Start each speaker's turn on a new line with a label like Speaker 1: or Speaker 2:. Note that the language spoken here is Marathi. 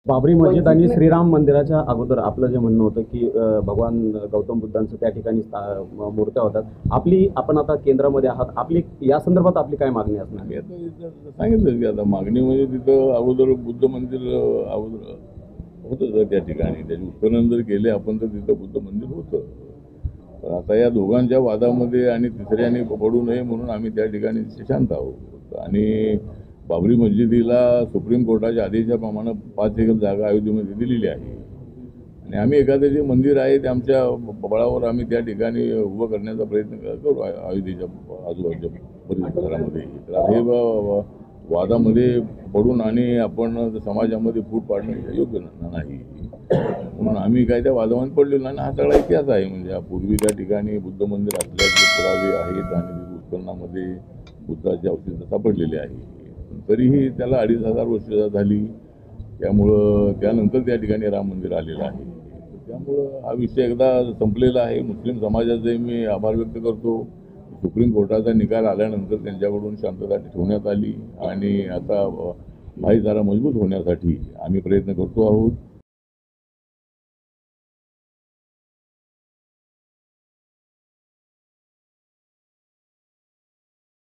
Speaker 1: बाबरी मस्जिद आणि श्रीराम मंदिराच्या अगोदर आपलं जे म्हणणं होतं की भगवान गौतम बुद्धांचं त्या ठिकाणी मूर्त्या होतात. आपण आता केंद्रामध्ये आहात. आपली या संदर्भात आपली काय मागणी असणार?
Speaker 2: मी आता इथं सांगितलं की आता मागणी म्हणजे तिथं अगोदर बुद्ध मंदिर अगोदर होतं त्या ठिकाणी. त्याचे उत्खनन जर केले आपण तर तिथं बुद्ध मंदिर होतं. पण आता या दोघांच्या वादामध्ये आणि तिसऱ्याने पडू नये म्हणून आम्ही त्या ठिकाणी शांत आहोत. आणि बाबरी मस्जिदीला सुप्रीम कोर्टाच्या आदेशाप्रमाणे 5 एकर जागा अयोध्येमध्ये दिलेली आहे. आणि आम्ही एखादं जे मंदिर आहे ते आमच्या बळावर आम्ही त्या ठिकाणी उभं करण्याचा प्रयत्न करू अयोध्येच्या आजूबाजूच्या परिसरामध्ये. तर हे वादामध्ये पडून आणि आपण समाजामध्ये फूट पाडणं योग्य नाही. म्हणून आम्ही काय त्या वादामध्ये पडलेलो नाही. हा सगळा इतिहास आहे. म्हणजे पूर्वी त्या ठिकाणी बुद्ध मंदिर असल्याचे पुरावे आहेत आणि तिथे उत्खननामध्ये बुद्धाची अवशेष सापडलेले आहे. तरीही त्याला 2,500 वर्ष झाली. त्यामुळं त्यानंतर त्या ठिकाणी राम मंदिर आलेलं आहे. त्यामुळं हा विषय एकदा संपलेला आहे. मुस्लिम समाजाचे मी आभार व्यक्त करतो. सुप्रीम कोर्टाचा निकाल आल्यानंतर त्यांच्याकडून शांतता ठेवण्यात आली आणि आता भाईचारा मजबूत होण्यासाठी आम्ही प्रयत्न करतो आहोत.